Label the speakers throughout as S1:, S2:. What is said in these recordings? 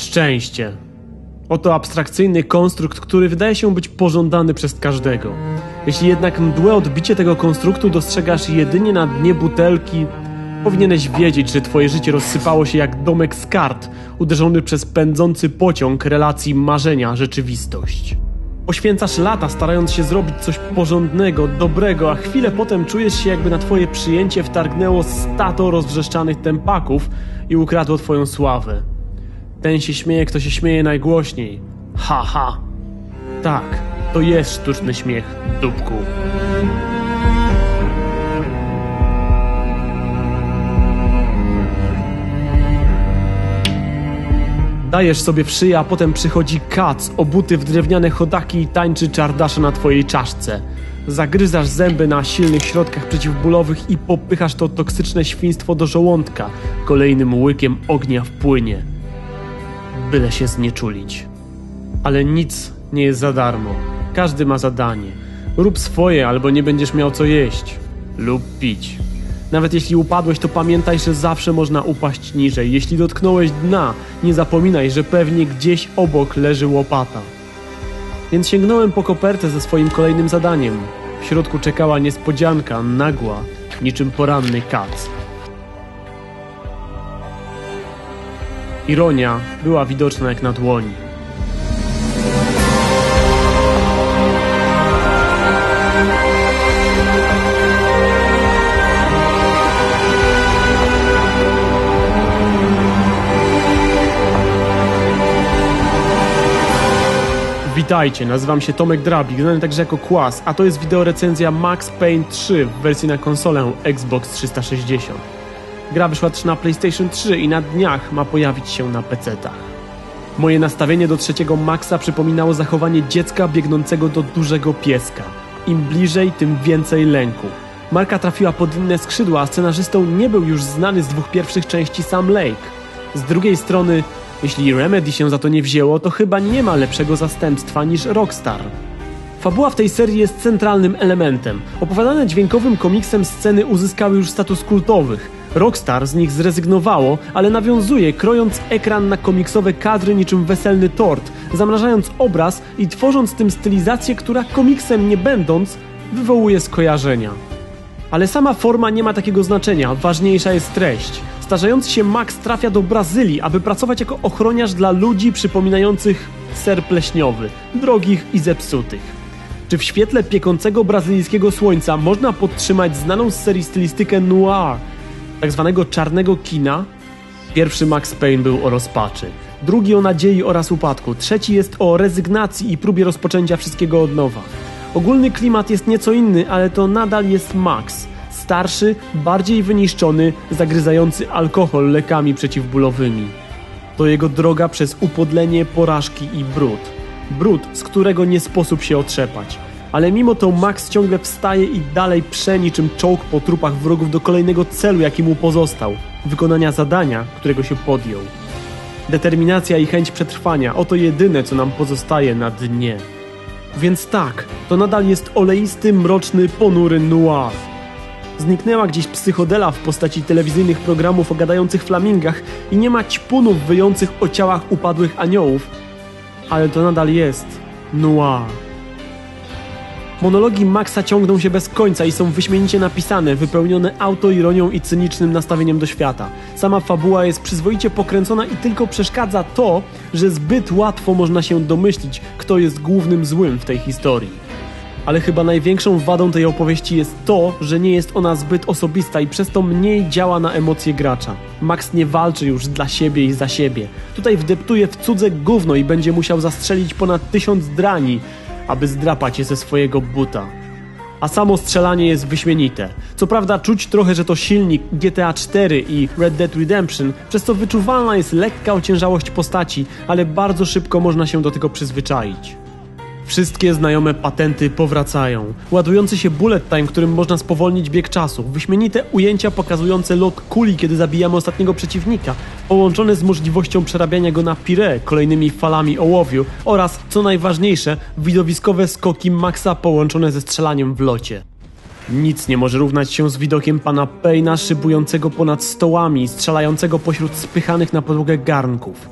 S1: Szczęście. Oto abstrakcyjny konstrukt, który wydaje się być pożądany przez każdego. Jeśli jednak mdłe odbicie tego konstruktu dostrzegasz jedynie na dnie butelki, powinieneś wiedzieć, że twoje życie rozsypało się jak domek z kart, uderzony przez pędzący pociąg relacji marzenia-rzeczywistość. Poświęcasz lata, starając się zrobić coś porządnego, dobrego, a chwilę potem czujesz się, jakby na twoje przyjęcie wtargnęło stato rozwrzeszczanych tępaków i ukradło twoją sławę. Ten się śmieje, kto się śmieje najgłośniej. Ha, ha. Tak, to jest sztuczny śmiech, dupku. Dajesz sobie w szyję, a potem przychodzi kac, obuty w drewniane chodaki i tańczy czardasza na twojej czaszce. Zagryzasz zęby na silnych środkach przeciwbólowych i popychasz to toksyczne świństwo do żołądka kolejnym łykiem ognia w płynie. Byle się znieczulić. Ale nic nie jest za darmo. Każdy ma zadanie. Rób swoje, albo nie będziesz miał co jeść lub pić. Nawet jeśli upadłeś, to pamiętaj, że zawsze można upaść niżej. Jeśli dotknąłeś dna, nie zapominaj, że pewnie gdzieś obok leży łopata. Więc sięgnąłem po kopertę ze swoim kolejnym zadaniem. W środku czekała niespodzianka, nagła, niczym poranny kac. Ironia była widoczna jak na dłoni. Witajcie, nazywam się Tomek Drabik, znany także jako Kłas, a to jest wideorecenzja Max Payne 3 w wersji na konsolę Xbox 360. Gra wyszła też na PlayStation 3 i na dniach ma pojawić się na PC-tach. Moje nastawienie do trzeciego Maxa przypominało zachowanie dziecka biegnącego do dużego pieska. Im bliżej, tym więcej lęku. Marka trafiła pod inne skrzydła, a scenarzystą nie był już znany z dwóch pierwszych części Sam Lake. Z drugiej strony, jeśli Remedy się za to nie wzięło, to chyba nie ma lepszego zastępstwa niż Rockstar. Fabuła w tej serii jest centralnym elementem. Opowiadane dźwiękowym komiksem sceny uzyskały już status kultowych. Rockstar z nich zrezygnowało, ale nawiązuje, krojąc ekran na komiksowe kadry niczym weselny tort, zamrażając obraz i tworząc tym stylizację, która komiksem nie będąc, wywołuje skojarzenia. Ale sama forma nie ma takiego znaczenia, ważniejsza jest treść. Starzejący się Max trafia do Brazylii, aby pracować jako ochroniarz dla ludzi przypominających ser pleśniowy, drogich i zepsutych. Czy w świetle piekącego brazylijskiego słońca można podtrzymać znaną z serii stylistykę noir, tak zwanego czarnego kina? Pierwszy Max Payne był o rozpaczy, drugi o nadziei oraz upadku, trzeci jest o rezygnacji i próbie rozpoczęcia wszystkiego od nowa. Ogólny klimat jest nieco inny, ale to nadal jest Max. Starszy, bardziej wyniszczony, zagryzający alkohol lekami przeciwbólowymi. To jego droga przez upodlenie, porażki i brud. Brud, z którego nie sposób się otrzepać. Ale mimo to Max ciągle wstaje i dalej prze niczym czołg po trupach wrogów do kolejnego celu, jaki mu pozostał. Wykonania zadania, którego się podjął. Determinacja i chęć przetrwania, oto jedyne, co nam pozostaje na dnie. Więc tak, to nadal jest oleisty, mroczny, ponury noir. Zniknęła gdzieś psychodela w postaci telewizyjnych programów o gadających flamingach i nie ma ćpunów wyjących o ciałach upadłych aniołów, ale to nadal jest noir. Monologi Maxa ciągną się bez końca i są wyśmienicie napisane, wypełnione autoironią i cynicznym nastawieniem do świata. Sama fabuła jest przyzwoicie pokręcona i tylko przeszkadza to, że zbyt łatwo można się domyślić, kto jest głównym złym w tej historii. Ale chyba największą wadą tej opowieści jest to, że nie jest ona zbyt osobista i przez to mniej działa na emocje gracza. Max nie walczy już dla siebie i za siebie. Tutaj wdeptuje w cudze gówno i będzie musiał zastrzelić ponad 1000 drani, aby zdrapać je ze swojego buta. A samo strzelanie jest wyśmienite. Co prawda czuć trochę, że to silnik GTA 4 i Red Dead Redemption, przez co wyczuwalna jest lekka ociężałość postaci, ale bardzo szybko można się do tego przyzwyczaić. Wszystkie znajome patenty powracają. Ładujący się bullet time, którym można spowolnić bieg czasu. Wyśmienite ujęcia pokazujące lot kuli, kiedy zabijamy ostatniego przeciwnika, połączone z możliwością przerabiania go na pire kolejnymi falami ołowiu oraz, co najważniejsze, widowiskowe skoki Maxa połączone ze strzelaniem w locie. Nic nie może równać się z widokiem pana Payne'a szybującego ponad stołami i strzelającego pośród spychanych na podłogę garnków.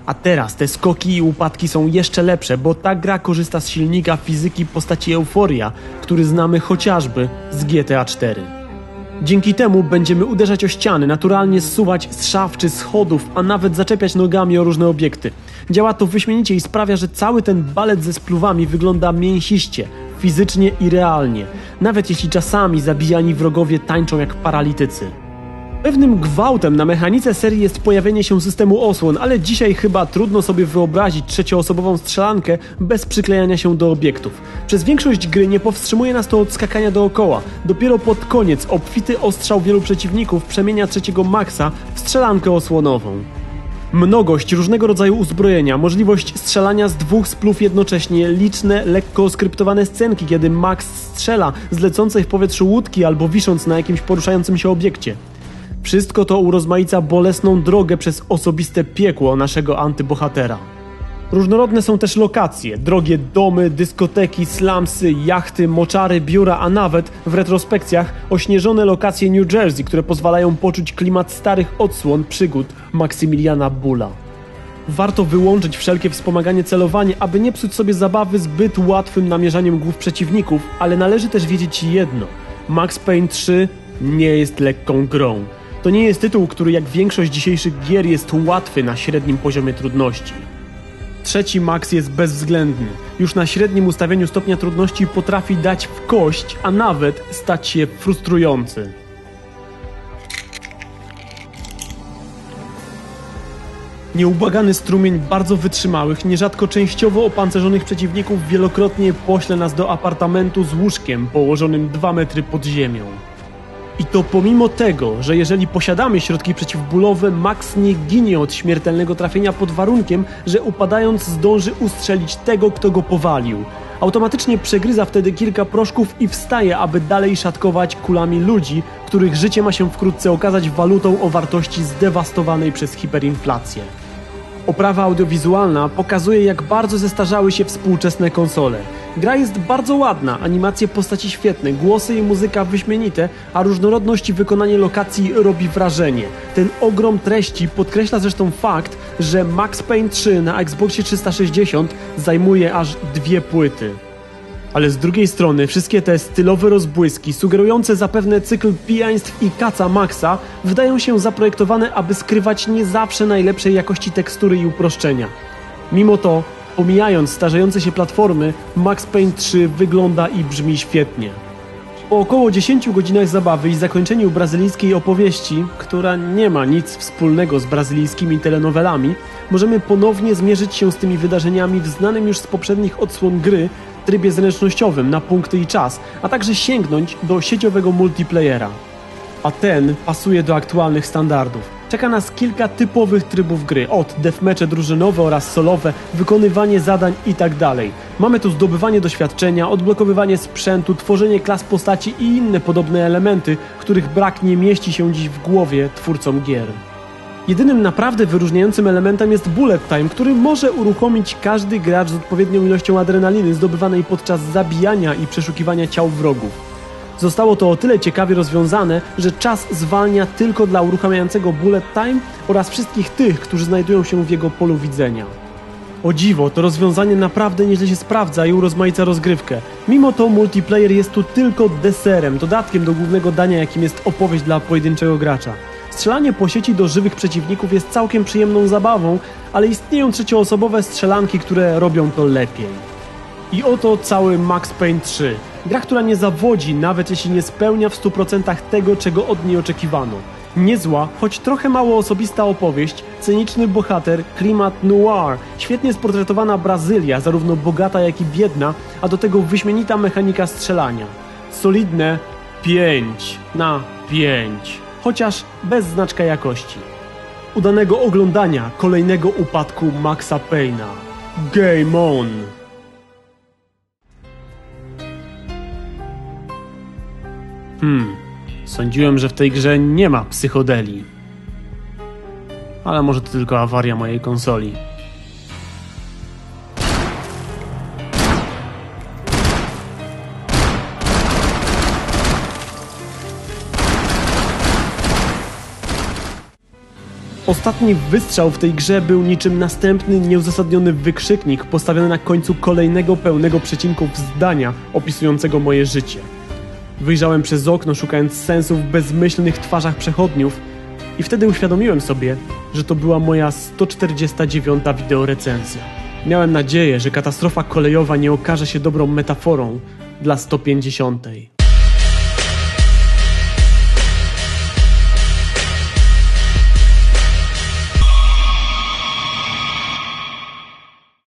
S1: A teraz te skoki i upadki są jeszcze lepsze, bo ta gra korzysta z silnika fizyki w postaci Euphoria, który znamy chociażby z GTA 4. Dzięki temu będziemy uderzać o ściany, naturalnie zsuwać z szaf czy schodów, a nawet zaczepiać nogami o różne obiekty. Działa to wyśmienicie i sprawia, że cały ten balet ze spluwami wygląda mięsiście, fizycznie i realnie, nawet jeśli czasami zabijani wrogowie tańczą jak paralitycy. Pewnym gwałtem na mechanice serii jest pojawienie się systemu osłon, ale dzisiaj chyba trudno sobie wyobrazić trzecioosobową strzelankę bez przyklejania się do obiektów. Przez większość gry nie powstrzymuje nas to od skakania dookoła. Dopiero pod koniec obfity ostrzał wielu przeciwników przemienia trzeciego Maxa w strzelankę osłonową. Mnogość różnego rodzaju uzbrojenia, możliwość strzelania z dwóch spluw jednocześnie, liczne, lekko skryptowane scenki, kiedy Max strzela z lecącej w powietrzu łódki albo wisząc na jakimś poruszającym się obiekcie. Wszystko to urozmaica bolesną drogę przez osobiste piekło naszego antybohatera. Różnorodne są też lokacje, drogie domy, dyskoteki, slumsy, jachty, moczary, biura, a nawet w retrospekcjach ośnieżone lokacje New Jersey, które pozwalają poczuć klimat starych odsłon przygód Maksymiliana Bulla. Warto wyłączyć wszelkie wspomaganie celowanie, aby nie psuć sobie zabawy zbyt łatwym namierzaniem głów przeciwników, ale należy też wiedzieć jedno: Max Payne 3 nie jest lekką grą. To nie jest tytuł, który jak większość dzisiejszych gier jest łatwy na średnim poziomie trudności. Trzeci Max jest bezwzględny. Już na średnim ustawieniu stopnia trudności potrafi dać w kość, a nawet stać się frustrujący. Nieubłagany strumień bardzo wytrzymałych, nierzadko częściowo opancerzonych przeciwników wielokrotnie pośle nas do apartamentu z łóżkiem położonym 2 metry pod ziemią. I to pomimo tego, że jeżeli posiadamy środki przeciwbólowe, Max nie ginie od śmiertelnego trafienia pod warunkiem, że upadając zdąży ustrzelić tego, kto go powalił. Automatycznie przegryza wtedy kilka proszków i wstaje, aby dalej szatkować kulami ludzi, których życie ma się wkrótce okazać walutą o wartości zdewastowanej przez hiperinflację. Oprawa audiowizualna pokazuje, jak bardzo zestarzały się współczesne konsole. Gra jest bardzo ładna, animacje postaci świetne, głosy i muzyka wyśmienite, a różnorodność i wykonanie lokacji robi wrażenie. Ten ogrom treści podkreśla zresztą fakt, że Max Payne 3 na Xboxie 360 zajmuje aż 2 płyty. Ale z drugiej strony wszystkie te stylowe rozbłyski, sugerujące zapewne cykl pijaństw i kaca Maxa, wydają się zaprojektowane, aby skrywać nie zawsze najlepszej jakości tekstury i uproszczenia. Mimo to, pomijając starzejące się platformy, Max Payne 3 wygląda i brzmi świetnie. Po około 10 godzinach zabawy i zakończeniu brazylijskiej opowieści, która nie ma nic wspólnego z brazylijskimi telenowelami, możemy ponownie zmierzyć się z tymi wydarzeniami w znanym już z poprzednich odsłon gry trybie zręcznościowym na punkty i czas, a także sięgnąć do sieciowego multiplayera. A ten pasuje do aktualnych standardów. Czeka nas kilka typowych trybów gry, od deathmatche drużynowe oraz solowe, wykonywanie zadań itd. Mamy tu zdobywanie doświadczenia, odblokowywanie sprzętu, tworzenie klas postaci i inne podobne elementy, których brak nie mieści się dziś w głowie twórcom gier. Jedynym naprawdę wyróżniającym elementem jest bullet time, który może uruchomić każdy gracz z odpowiednią ilością adrenaliny zdobywanej podczas zabijania i przeszukiwania ciał wrogów. Zostało to o tyle ciekawie rozwiązane, że czas zwalnia tylko dla uruchamiającego bullet time oraz wszystkich tych, którzy znajdują się w jego polu widzenia. O dziwo, to rozwiązanie naprawdę nieźle się sprawdza i urozmaica rozgrywkę. Mimo to multiplayer jest tu tylko deserem, dodatkiem do głównego dania, jakim jest opowieść dla pojedynczego gracza. Strzelanie po sieci do żywych przeciwników jest całkiem przyjemną zabawą, ale istnieją trzecioosobowe strzelanki, które robią to lepiej. I oto cały Max Payne 3. Gra, która nie zawodzi, nawet jeśli nie spełnia w 100% tego, czego od niej oczekiwano. Niezła, choć trochę mało osobista opowieść, cyniczny bohater, klimat noir, świetnie sportretowana Brazylia, zarówno bogata jak i biedna, a do tego wyśmienita mechanika strzelania. Solidne 5 na 5, chociaż bez znaczka jakości. Udanego oglądania kolejnego upadku Maxa Payne'a. Game on! Sądziłem, że w tej grze nie ma psychodeli. Ale może to tylko awaria mojej konsoli. Ostatni wystrzał w tej grze był niczym następny nieuzasadniony wykrzyknik postawiony na końcu kolejnego pełnego przecinków zdania opisującego moje życie. Wyjrzałem przez okno, szukając sensu w bezmyślnych twarzach przechodniów i wtedy uświadomiłem sobie, że to była moja 149. wideorecenzja. Miałem nadzieję, że katastrofa kolejowa nie okaże się dobrą metaforą dla 150.